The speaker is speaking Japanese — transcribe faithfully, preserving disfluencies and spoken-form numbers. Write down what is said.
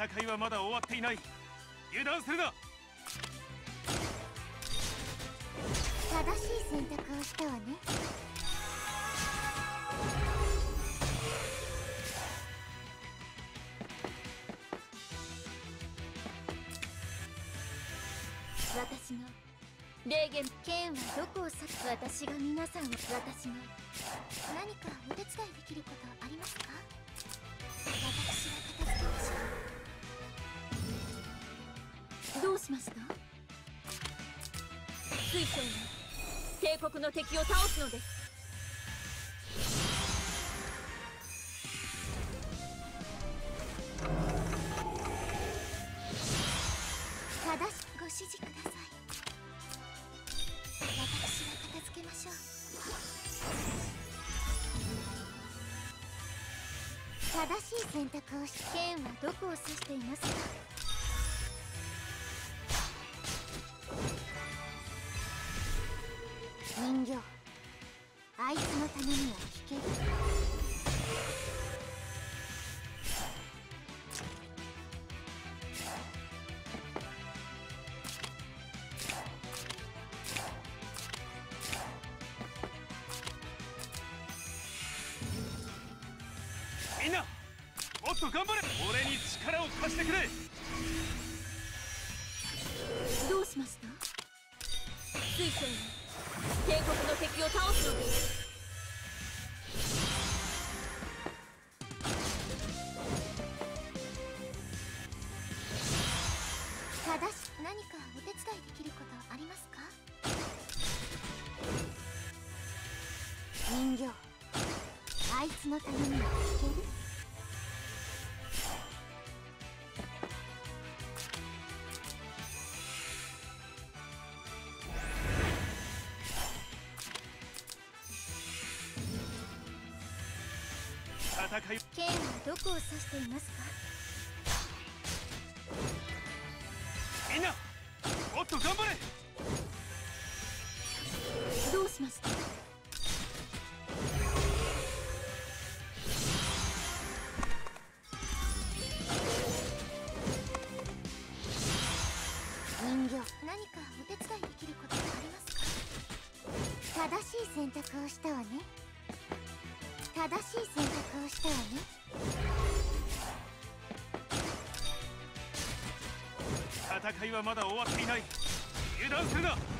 戦いはまだ終わっていない。油断するな。 正しい選択をしたわね。私の霊言剣はどこを指す。私が皆さんを、私の何かお手伝いできることありますか？私が片付けましょう。どうしました？水晶が帝国の敵を倒すのです。正しくご指示ください。私が片付けましょう。正しい選択をし、剣はどこを指していますか？人形、あいつのためには聞ける。 みんなもっと頑張れ。俺に力を貸してくれ。 どうしました？水晶が帝国の敵を倒すのです。ただし何かお手伝いできることありますか？人形、あいつのためには聞ける？ 戦い、 剣はどこを指していますか？ みんなもっと頑張れ。 どうしました？人形、何かお手伝いできることありますか？正しい選択をしたわね。正しい選択をしたわね。 戦いはまだ終わっていない。油断するな。